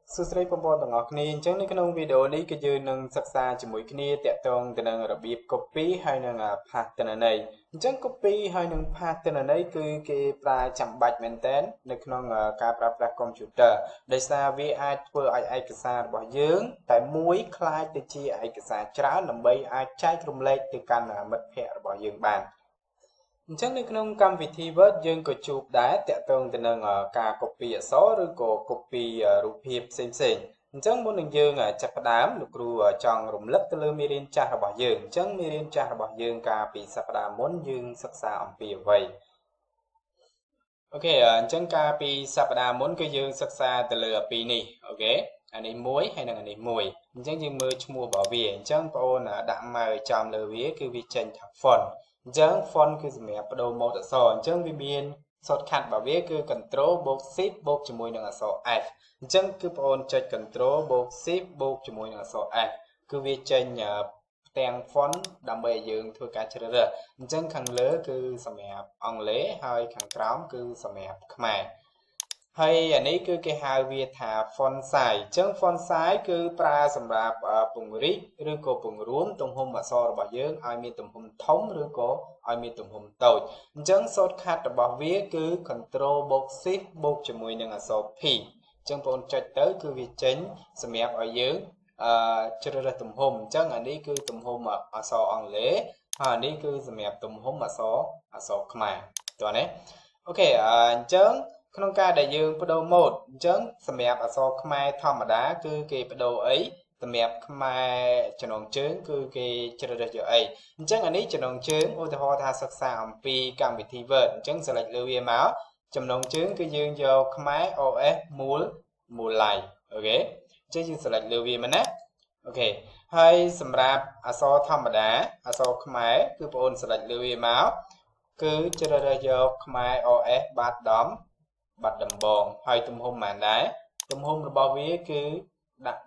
សួស្តីបងប្អូនទាំងអស់គ្នាអញ្ចឹងនៅក្នុងវីដេអូនេះគឺយើងនឹងសិក្សាជាមួយគ្នាទាក់ទងទៅនឹងរបៀប copy ហើយនឹង paste ទិន្នន័យអញ្ចឹង copy ហើយនឹង paste ទិន្នន័យគឺគេប្រើចាំបាច់មែនទែននៅក្នុងការប្រើប្រាស់ computer ដោយសារវាអាចធ្វើឲ្យឯកសាររបស់យើងតែមួយคล้ายទៅជាឯកសារច្រើនដើម្បីអាចចែករំលែកទៅកាន់មិត្តភ័ក្តិរបស់យើងបានអញ្ចឹងនៅក្នុងកម្មវិធី Word យើងក៏ជួបដែរតាក់ទងទៅនឹងការ copy អក្សរឬក៏ copy រូបភាពផ្សេងៗអញ្ចឹងមុននឹងយើងចាប់ផ្ដើមលោកគ្រូចង់រំលឹកទៅលើមេរៀនចាស់របស់យើងអញ្ចឹងមេរៀនចាស់របស់យើងកាលពីសប្តាហ៍មុនយើងសិក្សាអំពីអ្វីអូខេអញ្ចឹងកាលពីសប្តាហ៍មុនគឺយើងសិក្សាទៅលើពីនេះអូខេអានេះមួយហើយនិងអានេះមួយអញ្ចឹងយើងមើលឈ្មោះរបស់វាអញ្ចឹងបងប្អូនដាក់ម៉ៅចំលើវាគឺវាចេញថា font អញ្ចឹង font គឺសម្រាប់បដូរម៉ូដអក្សរអញ្ចឹងវាមាន shortcut របស់វាគឺ Control បូក Shift បូកជាមួយនឹងអក្សរ F អញ្ចឹងគឺបងប្អូនចុច Control បូក Shift បូកជាមួយនឹងអក្សរ F គឺវាចេញផ្ទាំង font ដើម្បីឲ្យយើងធ្វើការជ្រើសរើសអញ្ចឹងខាងលើគឺសម្រាប់អង់គ្លេសហើយខាងក្រោមគឺសម្រាប់ខ្មែរហើយអានេះគឺគេហៅវាថា font size អញ្ចឹង font size គឺប្រើសម្រាប់ពង្រីកឬក៏ពង្រួមទំហំអក្សររបស់យើងឲ្យមានទំហំធំឬក៏ឲ្យមានទំហំតូចអញ្ចឹង shortcut របស់វាគឺ Control បូក Shift បូកជាមួយនឹងអក្សរ P អញ្ចឹងបងប្អូនចុចទៅគឺវាចេញសម្រាប់ឲ្យយើងជ្រើសរើសទំហំអញ្ចឹងអានេះគឺទំហំអក្សរអង់គ្លេសហើយអានេះគឺសម្រាប់ទំហំអក្សរខ្មែរតោះណាអូខេអញ្ចឹងក្នុងការដែលយើងបដូរម៉ូដអញ្ចឹងសម្រាប់អក្សរខ្មែរធម្មតាគឺគេបដូរអីសម្រាប់ខ្មែរចំណងជើងគឺគេជ្រើសរើសយកអីអញ្ចឹងអានេះចំណងជើងឧទាហរណ៍ថាសិក្សាអំពីកម្មវិធី Word អញ្ចឹង select លើវាមកចំណងជើងគឺយើងយកខ្មែរ OS មូល line អូខេអញ្ចឹងយើង select លើវាមកណាអូខេហើយសម្រាប់អក្សរធម្មតាអក្សរខ្មែរគឺបងប្អូន select លើវាមកគឺជ្រើសរើសយកខ្មែរ OS បាត់ដំបងហើយទំហំប៉ុន្មានដែរទំហំរបស់វាគឺដាក់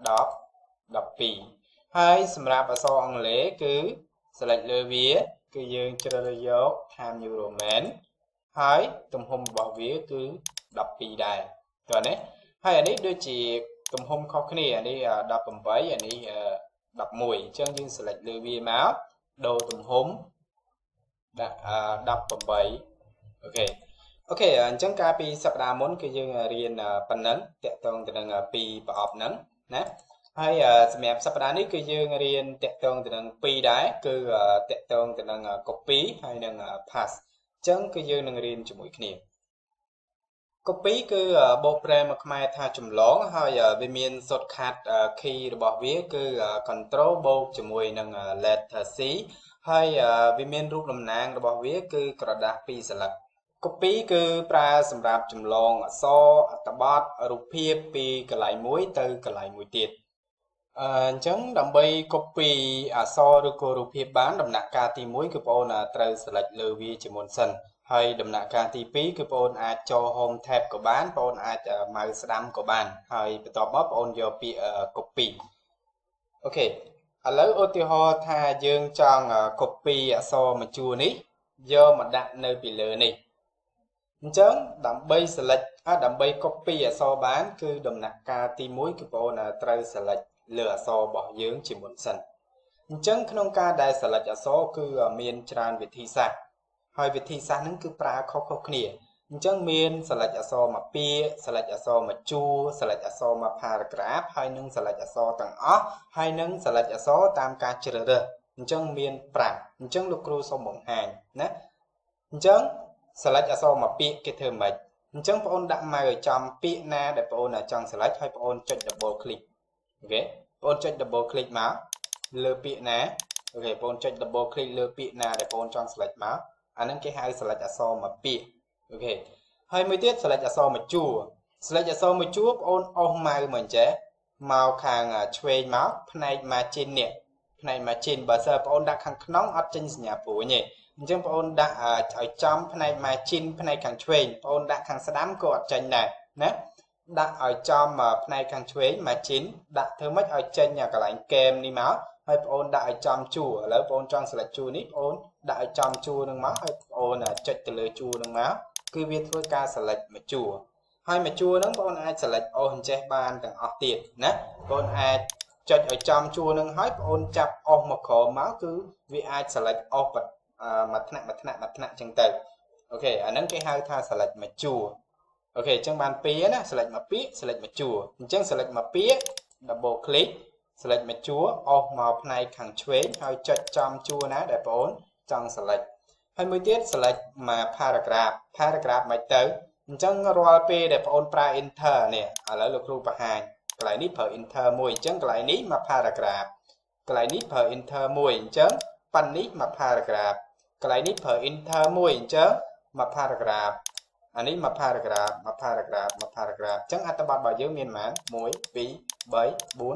10 12ហើយសម្រាប់អក្សរអង់គ្លេសគឺ select លើវាគឺយើងជ្រើសរើសយក Times New Roman ហើយទំហំរបស់វាគឺ12ដែរតើណាហើយអានេះដូចជាទំហំខុសគ្នាអានេះ18អានេះ11អញ្ចឹងយើង select លើវាមកដូរទំហំដាក់18អូខេអញ្ចឹងកាលពីសប្តាហ៍មុនគឺយើងរៀនប៉ុណ្ណឹងតាក់ទងទៅនឹងពីប្រអប់ហ្នឹងណាហើយសម្រាប់សប្តាហ៍នេះគឺយើងរៀនតាក់ទងទៅនឹងពីរដែរគឺតាក់ទងទៅនឹង copy ហើយនឹង paste អញ្ចឹងគឺយើងនឹងរៀនជាមួយគ្នា copy គឺបូកប្រែមកខ្មែរថាចម្លងហើយវាមាន shortcut key របស់វាគឺ control បូកជាមួយនឹង letter C ហើយវាមានរូបតំណាងរបស់វាគឺក្រដាស2សន្លឹក copy គឺប្រើសម្រាប់ចម្លងអក្សរអត្ថបទរូបភាពពីកន្លែងមួយទៅកន្លែងមួយទៀតអញ្ចឹងដើម្បី copy អក្សរឬក៏រូបភាពបានដំណាក់កាលទី1គឺបងប្អូនត្រូវ select លើវាជាមុនសិនហើយដំណាក់កាលទី2គឺបងប្អូនអាចចូល home tab ក៏បានបងប្អូនអាចម៉ៅស្ដាំក៏បានហើយបន្ទាប់មកបងប្អូនយកពាក្យ copy អូខេឥឡូវឧទាហរណ៍ថាយើងចង់ copy អក្សរមួយជួរនេះយកមកដាក់នៅពីលើនេះអញ្ចឹងដើម្បី select ដើម្បី copy អក្សរបានគឺដំណាក់កាលទី1គឺបងប្អូនត្រូវ select លើអក្សររបស់យើងជាមុនសិនអញ្ចឹងក្នុងការដែល select អក្សរគឺមានច្រើនវិធីសាស្ត្រហើយវិធីសាស្ត្រហ្នឹងគឺប្រើខុសៗគ្នាអញ្ចឹងមាន select អក្សរមួយពាក្យ select អក្សរមួយជួរ select អក្សរមួយ paragraph ហើយនឹង select អក្សរទាំងអស់ហើយនឹង select អក្សរតាមការជ្រើសរើសអញ្ចឹងមាន5អញ្ចឹងលោកគ្រូសូមបង្ហាញណាអញ្ចឹង select អក្សរមួយពាក្យគេធ្វើម៉េចអញ្ចឹងបងប្អូនដាក់ម៉ៅឲ្យចំពាក្យណាដែលបងប្អូនចង់ select ហើយបងប្អូនចុច double click អូខេបងប្អូនចុច double click មកលើពាក្យណាអូខេបងប្អូនចុច double click លើពាក្យណាដែលបងប្អូនចង់ select មកអាហ្នឹងគេហៅ select អក្សរមួយពាក្យអូខេហើយមួយទៀត select អក្សរមួយជួរ select អក្សរមួយជួរបងប្អូនអស់ម៉ៅមកអញ្ចេះមកខាងឆ្វេងមកផ្នែក margin នេះផ្នែក margin បើសិនបងប្អូនដាក់ខាងក្នុងអត់ចេញសញ្ញាព្រួយទេអញ្ចឹងបងប្អូនដាក់ឲ្យចំផ្នែក margin ផ្នែកខាងឆ្វេងបងប្អូនដាក់ខាងស្ដាំក៏អត់ចេញដែរណាដាក់ឲ្យចំផ្នែកខាងឆ្វេង margin ដាក់ធ្វើម៉េចឲ្យចេញកន្លែងកែមនេះមកហើយបងប្អូនដាក់ឲ្យចំជួរឥឡូវបងប្អូនចង់ select ជួរនេះបងប្អូនដាក់ឲ្យចំជួរនឹងមកហើយបងប្អូនចុចទៅលើជួរនឹងមកគឺវាធ្វើការ select មួយជួរហើយមកជួរហ្នឹងបងអាច select អូសអញ្ចេះបានទាំងអស់ទៀតណាបងអាចចុចឲ្យចំជួរហ្នឹងហើយបងចាប់អស់មកក្រោមមកគឺវាអាច select អស់មួយថ្នាក់ចឹងទៅអូខេអាហ្នឹងគេហៅថា select មកជួរអូខេអញ្ចឹងបានពីរណា select មកពាក្យ select មកជួរអញ្ចឹង select មកពាក្យ double click select មកជួរអស់មកផ្នែកខាងឆ្វេងហើយចុចចំជួរណាដែលបងចង់ select ហើយមួយទៀត select មក paragraph មិនទៅអញ្ចឹងរាល់ពេលដែលបងអូនប្រើ enter នេះឥឡូវលោកគ្រូបង្ហាញកន្លែងនេះប្រើ enter មួយអញ្ចឹងកន្លែងនេះមក paragraph កន្លែងនេះប្រើ enter មួយអញ្ចឹងប៉ាន់នេះមក paragraph កន្លែងនេះប្រើ enter មួយអញ្ចឹងមក paragraph អានេះមក paragraph អញ្ចឹងអត្ថបទរបស់យើងមានប៉ុន្មាន1 2 3 4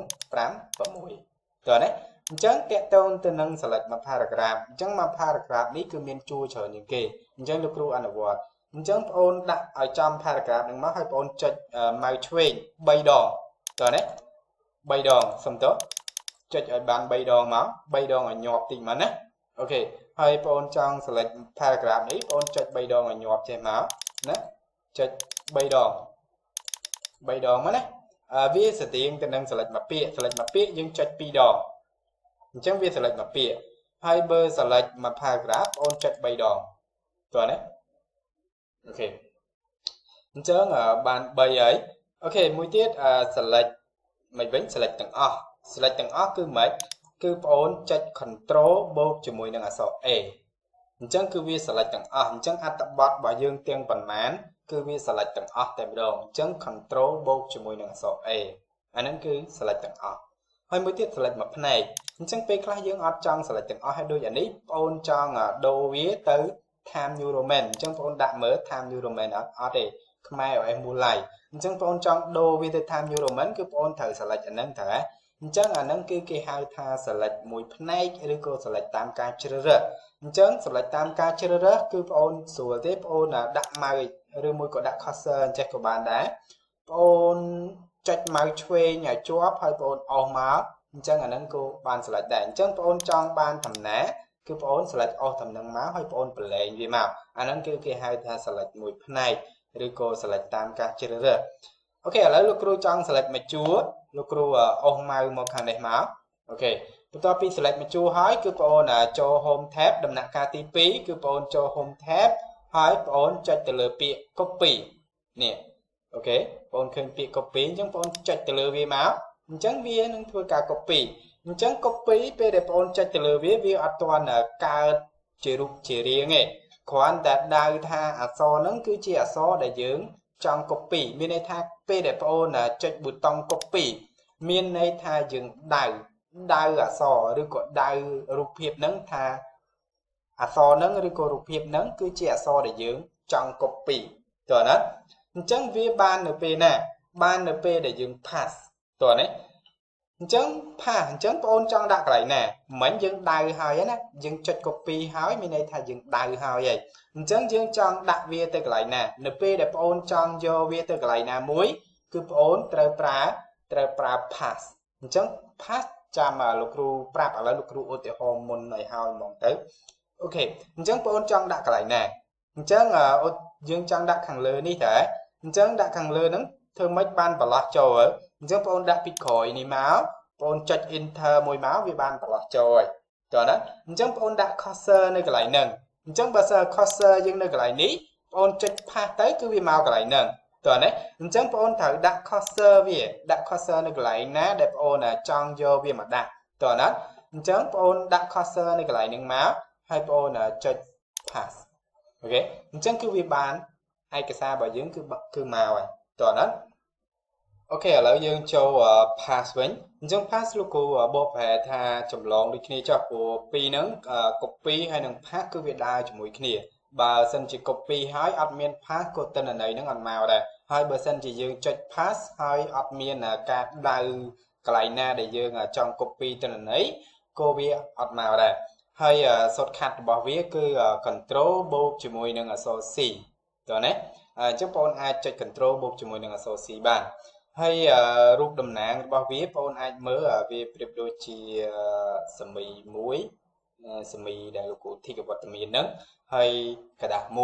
5 6តើណាអញ្ចឹងតកតងទៅនឹង select មក paragraph អញ្ចឹងមក paragraph នេះគឺមានជួរច្រើនជាងគេអញ្ចឹងលោកគ្រូអនុវត្តអញ្ចឹងបងអូនដាក់ឲ្យចំ paragraph នឹងមកហើយបងអូនចុច mouse ឆ្វេង3ដងតើណា3ដងសុំតើចុចឲ្យបាន3ដងមក3ដងឲ្យញាប់តិចមកណាអូខេហើយបងអូនចង់ select paragraph នេះបងអូនចុច3ដងឲ្យញាប់ចេះមកណាចុច3ដងមកណាវាស្តៀងទៅនឹង select មកពាក្យយើងចុច2ដងអញ្ចឹងវា select មកពាក្យហើយបើ select មក paragraph បងអូនចុច3ដងតើណាអូខេអញ្ចឹងបាន3ហើយអូខេមួយទៀតselect មិនវិញ select ទាំងអស់គឺម៉េចគឺបងអូនចុច control បូកជាមួយនឹងអក្សរ A អញ្ចឹងគឺវា select ទាំងអស់អញ្ចឹងអត្ថបទរបស់យើងទាំងប៉ុន្មានគឺវា select ទាំងអស់តែម្ដងអញ្ចឹង control បូកជាមួយនឹងអក្សរ A អាហ្នឹងគឺ select ទាំងអស់ហើយមួយទៀត select មួយផ្នែកអញ្ចឹងពេលខ្លះយើងអត់ចង់ select ទាំងអស់ហើយដូចអានេះបងអូនចង់ដូរវាទៅ Time New Roman អញ្ចឹងបងអូនដាក់មើល Time New Roman អត់ទេខ្មែរ OS Moonlight អញ្ចឹងបងអូនចង់ដូរវាទៅ Time New Roman គឺបងអូនត្រូវ select អាហ្នឹងត្រូវហ៎អញ្ចឹងអាហ្នឹងគឺគេហៅថា select មួយផ្នែកឬក៏ select តាមការជ្រើសរើសអញ្ចឹង select តាមការជ្រើសរើសគឺបងអូនស្រួលទេបងអូនដាក់ mouse ឬមួយក៏ដាក់ cursor អញ្ចេះក៏បានដែរបងអូនចុច mouse ឆ្វេងឲ្យជាប់ហើយបងអូនអស់មកអញ្ចឹងអាហ្នឹងក៏បាន select ដែរអញ្ចឹងបងអូនចង់បានតំណាគឺបងអូន select អស់តំណឹងមកហើយបងអូនប្រឡែងវាមកអាហ្នឹងគឺគេហៅថា select មួយផ្នែកឬក៏ select តាមការជ្រើសរើសអូខេឥឡូវលោកគ្រូចង់ select មួយជួរលោកគ្រូអស់ mouse មកខាងនេះមកអូខេបន្ទាប់ពី select មួយជួរហើយគឺបងអូនចូល home tab ដំណាក់កាលទី2គឺបងអូនចូល home tab ហើយបងអូនចុចទៅលើពាក្យ copy នេះអូខេបងអូនឃើញពាក្យ copy អញ្ចឹងបងអូនចុចទៅលើវាមកអញ្ចឹងវានឹងធ្វើការ copy អញ្ចឹង copy ពេលដែលបងអូនចុចទៅលើវាអត់ទាន់កើតជារូបជារាងទេគ្រាន់តែដៅថាអក្សរហ្នឹងគឺជាអក្សរដែលយើងចង់ copy មានន័យថាពេលដែលបងអូនចុចប៊ូតុង copy មានន័យថាយើងដៅអក្សរឬក៏ដៅរូបភាពហ្នឹងថាអក្សរហ្នឹងឬក៏រូបភាពហ្នឹងគឺជាអក្សរដែលយើងចង់ copy តើណាអញ្ចឹងវាបាននៅពេលណាបាននៅពេលដែលយើង pass តើណាអញ្ចឹង pass អញ្ចឹងបងអូនចង់ដាក់កន្លែងណាមិនយើងដៅហើយណាយើងចុច copy ហើយមានន័យថាយើងដៅហើយអញ្ចឹងយើងចង់ដាក់វាទៅកន្លែងណានៅពេលដែលបងអូនចង់យកវាទៅកន្លែងណាមួយគឺបងអូនត្រូវប្រើ pass អញ្ចឹង pass ចាំលោកគ្រូប្រាប់ឥឡូវលោកគ្រូឧទាហរណ៍មុនឲ្យហើយហ្មងទៅអូខេអញ្ចឹងបងអូនចង់ដាក់កន្លែងណាអញ្ចឹងយើងចង់ដាក់ខាងលើនេះតើអញ្ចឹងដាក់ខាងលើហ្នឹងធ្វើម៉េចបានបន្លាស់ចូលអញ្ចឹងបងអូនដាក់ពីក្រោយនេះមកបងអូនចុច enter មួយមកវាបានបន្លាស់ចូលហើយតើណាអញ្ចឹងបងអូនដាក់ cursor នៅកន្លែងហ្នឹងអញ្ចឹងបើសិន cursor យើងនៅកន្លែងនេះបងអូនចុច pass ទៅគឺវាមកកន្លែងហ្នឹងតើណាអញ្ចឹងបងអូនត្រូវដាក់ cursor វាដាក់ cursor នៅកន្លែងណាដែលបងអូនចង់យកវាមកដាក់តើណាអញ្ចឹងបងអូនដាក់ cursor នៅកន្លែងហ្នឹងមកហើយបងអូនចុច pass អូខេអញ្ចឹងគឺវាបានឯកសាររបស់យើងគឺមកហើយតើណាអូខេឥឡូវយើងចូល pass វិញអញ្ចឹង pass លោកគ្រូបកប្រែថាចម្លងដូចគ្នាចុះព្រោះពីរហ្នឹង copy ហើយនិង pass គឺវាដើរជាមួយគ្នាបើសិនជា copy ហើយអត់មាន pass ក៏ទិន្នន័យហ្នឹងអត់មកដែរហើយបើសិនជាយើងចុច pass ហើយអត់មានការដៅកន្លែងណាដែលយើងចង់ copy ទិន្នន័យក៏វាអត់មកដែរហើយ shortcut របស់វាគឺ control បូកជាមួយនឹងអក្សរ C តើណាអញ្ចឹងបងប្អូនអាចចុច control បូកជាមួយនឹងអក្សរ C បានហើយរូបតំណាងរបស់វាបងប្អូនអាចមើលវាប្រៀបដូចជាសមីមួយសមីដែលលោកគ្រូធីកវត្តមានហ្នឹងហើយកដាស់មួយ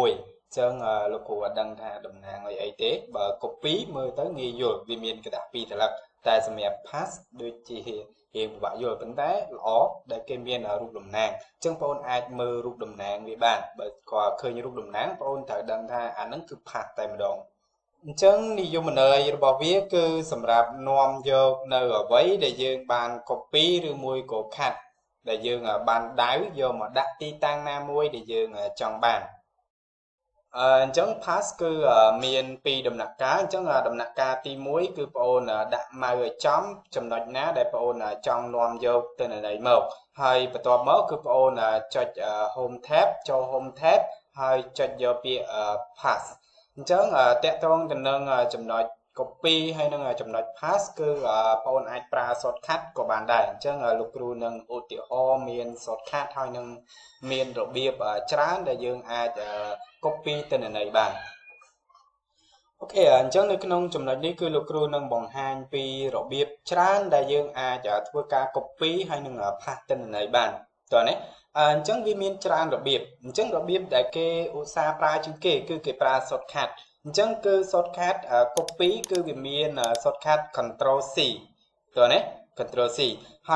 ចឹងលោកគ្រូអត់ដឹងថាតំណាងឲ្យអីទេបើ copy មើលទៅងាយយល់វាមានក្តារពីរត្រឡឹកតែសម្រាប់ pass ដូចជារៀងពិបាកយល់ប៉ុន្តែល្អដែលគេមានរូបតំណាងចឹងបងប្អូនអាចមើលរូបតំណាងវាបានបើគាត់ឃើញរូបតំណាងបងប្អូនត្រូវដឹងថាអាហ្នឹងគឺ pass តែម្ដងអញ្ចឹងនិយមន័យរបស់វាគឺសម្រាប់នាំយកនៅអ្វីដែលយើងបាន copy ឬមួយក៏ cut ដែលយើងបានដៅយកមកដាក់ទីតាំងណាមួយដែលយើងចង់បានអញ្ចឹង pass គឺមានពីរដំណាក់កាលអញ្ចឹងដំណាក់កាលទី1គឺបងអូនដាក់ម៉ៅឲ្យចំចំណុចណាដែលបងអូនចង់នាំយកទៅណីមកហើយបន្ទាប់មកគឺបងអូនចុច home tab ចូល home tab ហើយចុចយកពាក្យ pass អញ្ចឹងតកតងទៅនឹងចំណុច copy ហើយនឹងចំណុច pass គឺបងអូនអាចប្រើ shortcut ក៏បានដែរអញ្ចឹងលោកគ្រូនឹងឧទាហរណ៍មាន shortcut ហើយនឹងមានរបៀបច្រើនដែលយើងអាច copy ទៅណីបានអូខេអញ្ចឹងនៅក្នុងចំណុចនេះគឺលោកគ្រូនឹងបង្ហាញពីរបៀបច្រើនដែលយើងអាចធ្វើការ copy ហើយនឹង pass ទៅណីបានតើណាអញ្ចឹងវាមានច្រើនរបៀបអញ្ចឹងរបៀបដែលគេឧស្សាហ៍ប្រើជាងគេគឺគេប្រើ shortcut អញ្ចឹងគឺ shortcut copy គឺវាមាន shortcut control C តើណា control C ហើយ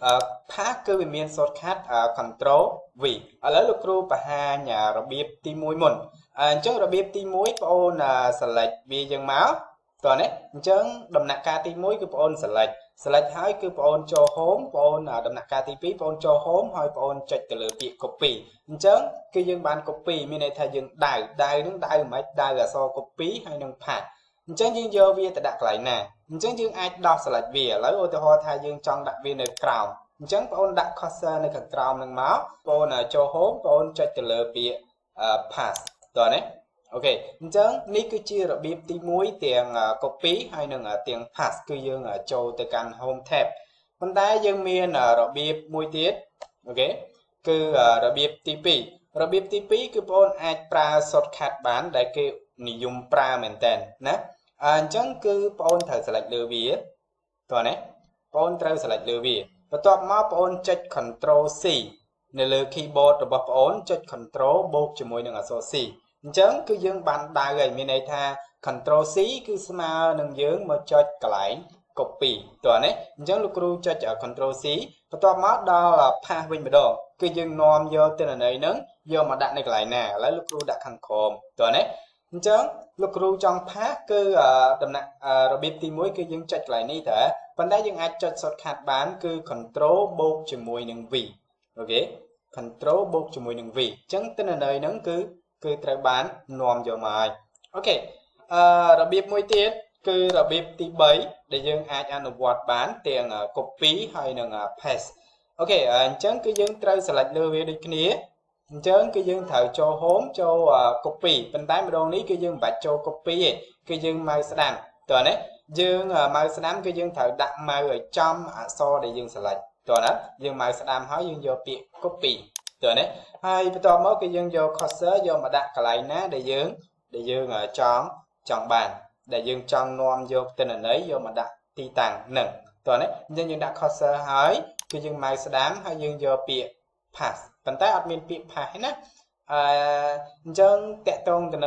pass គឺវាមាន shortcut control V ឥឡូវលោកគ្រូបង្ហាញរបៀបទី1មុនអញ្ចឹងរបៀបទី1បងប្អូន select វាយ៉ាងមកតើណាអញ្ចឹងដំណាក់កាលទី1គឺបងប្អូន select ហើយគឺបងប្អូនចូល home បងប្អូនដំណាក់កាលទី2បងប្អូនចូល home ហើយបងប្អូនចុចទៅលើពាក្យ copy អញ្ចឹងគឺយើងបាន copy មានន័យថាយើងដៅនឹងដៅមិនដៅអក្សរ copy ហើយនឹង pass អញ្ចឹងយើងយកវាទៅដាក់កន្លែងណាអញ្ចឹងយើងអាចដោះ select វាឥឡូវឧទាហរណ៍ថាយើងចង់ដាក់វានៅក្រោមអញ្ចឹងបងប្អូនដាក់ cursor នៅខាងក្រោមនឹងមកបងប្អូនចូល home បងប្អូនចុចទៅលើពាក្យ pass តើណាអូខេអញ្ចឹងនេះគឺជារបៀបទី1ទាំង copy ហើយនឹងទាំង pass គឺយើងចូលទៅកាន់ home tab ប៉ុន្តែយើងមានរបៀបមួយទៀតអូខេគឺរបៀបទី2របៀបទី2គឺបងប្អូនអាចប្រើ shortcut បានដែលគេនិយមប្រើមែនតើណាអញ្ចឹងគឺបងប្អូនត្រូវ select លើវាតើណាបងប្អូនត្រូវ select លើវាបន្ទាប់មកបងប្អូនចុច control C នៅលើ keyboard របស់បងប្អូនចុច control បូកជាមួយនឹងអក្សរ C អញ្ចឹងគឺយើងបានដៅហើយមានន័យថា control C គឺស្មើនឹងយើងមកចុចកន្លែង copy តើណាអញ្ចឹងលោកគ្រូចុច control C បន្ទាប់មកដល់ pass វិញម្ដងគឺយើងនាំយកទិន្នន័យហ្នឹងយកមកដាក់នៅកន្លែងណាឥឡូវលោកគ្រូដាក់ខាងក្រោមតើណាអញ្ចឹងលោកគ្រូចង់ pass គឺដំណាក់របៀបទី1គឺយើងចុចកន្លែងនេះតើប៉ុន្តែយើងអាចចុច shortcut បានគឺ control បូកជាមួយនឹង V អូខេ control បូកជាមួយនឹង V អញ្ចឹងទិន្នន័យហ្នឹងគឺត្រូវបាននាំយកមកហើយអូខេរបៀបមួយទៀតគឺរបៀបទី3ដែលយើងអាចអនុវត្តបានទាំង copy ហើយនិង paste អូខេអញ្ចឹងគឺយើងត្រូវ select លើវាដូចគ្នាអញ្ចឹងគឺយើងត្រូវចូល home ចូល copy ប៉ុន្តែម្ដងនេះគឺយើងមិនបាច់ចូល copy ទេគឺយើងម៉ៅស្ដាំតើណាយើងម៉ៅស្ដាំគឺយើងត្រូវដាក់ម៉ៅឲ្យចំអក្សរដែលយើង select តើណាយើងម៉ៅស្ដាំហើយយើងយកពាក្យ copy តើណាហើយបន្ទាប់មកគឺយើងយក cursor យកមកដាក់កន្លែងណាដែលយើងចង់បានដែលយើងចង់នាំយកទិន្នន័យយកមកដាក់ទីតាំងនឹងតើណាអញ្ចឹងយើងដាក់ cursor ហើយគឺយើងម៉ៅស្ដាំហើយយើងយកពាក្យ pass ប៉ុន្តែអត់មានពាក្យ pass ទេណាអញ្ចឹងតកតងទៅនឹង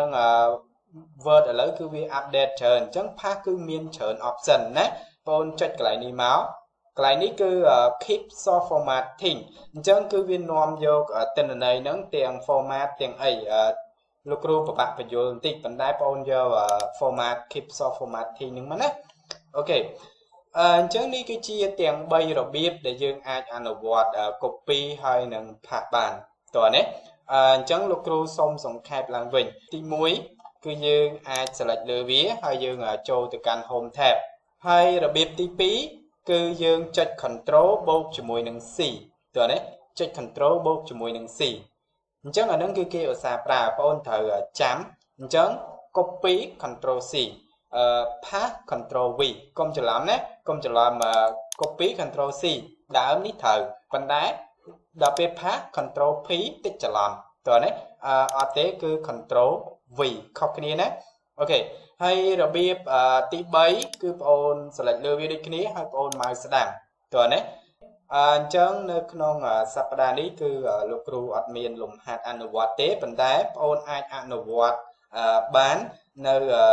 Word ឥឡូវគឺវា update ច្រើនអញ្ចឹង pass គឺមានច្រើន option ណាបងចុចកន្លែងនេះមកកន្លែងនេះគឺ keep source formatting អញ្ចឹងគឺវានាំយកទិន្នន័យហ្នឹងទាំង format ទាំងអីលោកគ្រូពិបាកបញ្យល់បន្តិចប៉ុន្តែបងយក format keep source formatting ហ្នឹងមកណាអូខេអញ្ចឹងនេះគឺជាទាំង3របៀបដែលយើងអាចអនុវត្ត copy ហើយនឹង paste បានតើណាអញ្ចឹងលោកគ្រូសូមសង្ខេបឡើងវិញទី1គឺយើងអាច select លើវាហើយយើងចូលទៅកាន់ home tab ហើយរបៀបទី2គឺយើងចុច control បូកជាមួយនឹង C តើណាចុច control បូកជាមួយនឹង C អញ្ចឹងអានឹងគឺគេឧស្សាហ៍ប្រើបងប្អូនត្រូវចាំអញ្ចឹង copy control C paste control V កុំច្រឡំណាកុំច្រឡំ copy control C ដើមនេះត្រូវប៉ុន្តែដល់ពេល paste control P តិចច្រឡំតើណាអត់ទេគឺ control V ខុសគ្នាណាអូខេហើយរបៀបទី3គឺបងអូន select លើវាដូចគ្នាហើយបងអូនម៉ៅស្ដាំតើណាអញ្ចឹងនៅក្នុងសប្តាហ៍នេះគឺលោកគ្រូអត់មានលំហាត់អនុវត្តទេប៉ុន្តែបងអូនអាចអនុវត្តបាននៅ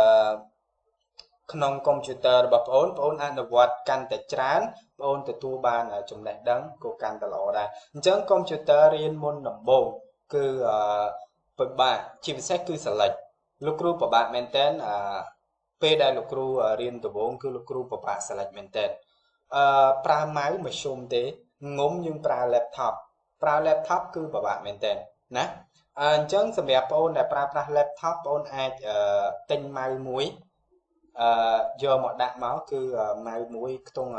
ក្នុងកុំព្យូទ័ររបស់បងអូនអនុវត្តកាន់តែច្រើនបងអូនទទួលបានចំណេះដឹងក៏កាន់តែល្អដែរអញ្ចឹងកុំព្យូទ័ររៀនមុនដំបូងគឺពិបាកជាពិសេសគឺសិលិចលោកគ្រូពិបាកមែនតើពេលដែលលោកគ្រូរៀនដំបូងគឺលោកគ្រូពិបាកសិលិចមែនតើប្រើម៉ៅមធ្យមទេងុំយើងប្រើ laptop គឺពិបាកមែនតើណាអញ្ចឹងសម្រាប់បងអូនដែលប្រើប្រាស់ laptop បងអូនអាចទិញម៉ៅមួយយកមកដាក់មកគឺម៉ៅមួយខ្ទង់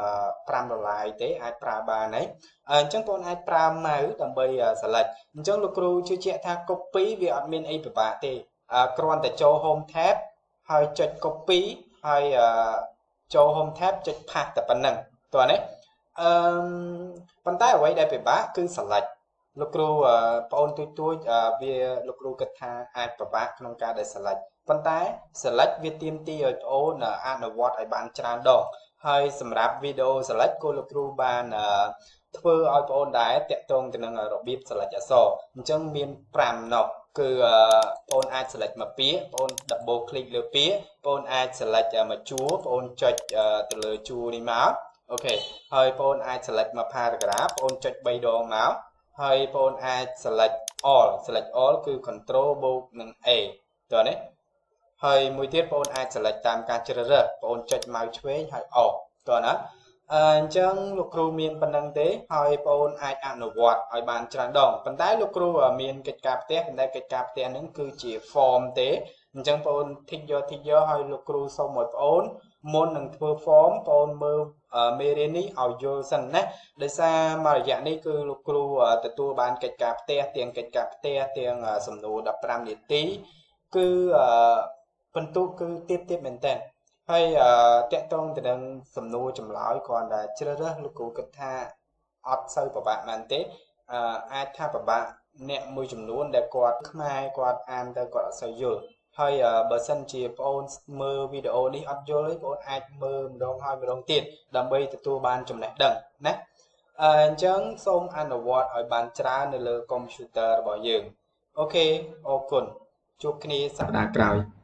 $5ទេអាចប្រើបានហើយអញ្ចឹងបងអាចប្រើម៉ៅដើម្បីselectអញ្ចឹងលោកគ្រូជឿជាក់ថា copy វាអត់មានអីពិបាកទេគ្រាន់តែចូល home tab ហើយចុច copy ហើយចូល home tab ចុច paste តែប៉ុណ្្នឹងតោះណាប៉ុន្តែអ្វីដែលពិបាកគឺ select លោកគ្រូបងអូនទួចវាលោកគ្រូគិតថាអាចពិបាកក្នុងការដែល select ប៉ុន្តែ select វាទាមទារឲ្យបងអូនអនុវត្តឲ្យបានច្រើនដងហើយសម្រាប់វីដេអូ select ក៏លោកគ្រូបានធ្វើឲ្យបងអូនដែរតាក់ទងទៅនឹងរបៀប select អក្សរអញ្ចឹងមាន5នោះគឺបងអូនអាច select មួយពាក្យបងអូន double click លើពាក្យបងអូនអាច select មួយជួរបងអូនចុចទៅលើជួរនេះមកអូខេហើយបងអូនអាច select មួយ paragraph បងអូនចុច3ដងមកហើយបងអូនអាច select all គឺ control បូកនឹង A តើនេះហើយមួយទៀតបងអូនអាច select តាមការជ្រើសរើសបងអូនចុចម៉ៅឆ្វេងហើយអស់តើណាអញ្ចឹងលោកគ្រូមានប៉ុណ្្នឹងទេហើយបងអូនអាចអនុវត្តឲ្យបានច្រើនដងប៉ុន្តែលោកគ្រូមានកិច្ចការផ្ទះប៉ុន្តែកិច្ចការផ្ទះហ្នឹងគឺជា form ទេអញ្ចឹងបងអូនធីកយកឲ្យលោកគ្រូសូមឲ្យបងអូនមុននឹងធ្វើ form បងអូនមើលមេរៀននេះឲ្យយល់សិនណាដោយសារមករយៈនេះគឺលោកគ្រូទទួលបានកិច្ចការផ្ទះទាំងកិច្ចការផ្ទះទាំងសំណួរ15នាទីគឺបន្ទុកគឺទៀតមែនតើហើយតាក់ទងទៅនឹងសំណួរចម្លើយគ្រាន់តែជ្រើសរើសលោកគ្រូគិតថាអត់សូវពិបាកមែនទេអាចថាពិបាកអ្នកមួយចំនួនដែលគាត់ខ្មែរគាត់អានទៅគាត់អត់សូវយល់ហើយបើសិនជាបងអូនមើលវីដេអូនេះអត់យល់ទេបងអូនអាចមើលម្ដងហើយម្ដងទៀតដើម្បីទទួលបានចំណេះដឹងណាអញ្ចឹងសូមអនុវត្តឲ្យបានច្រើននៅលើកុំព្យូទ័ររបស់យើងអូខេអរគុណជួបគ្នាសប្តាហ៍ក្រោយ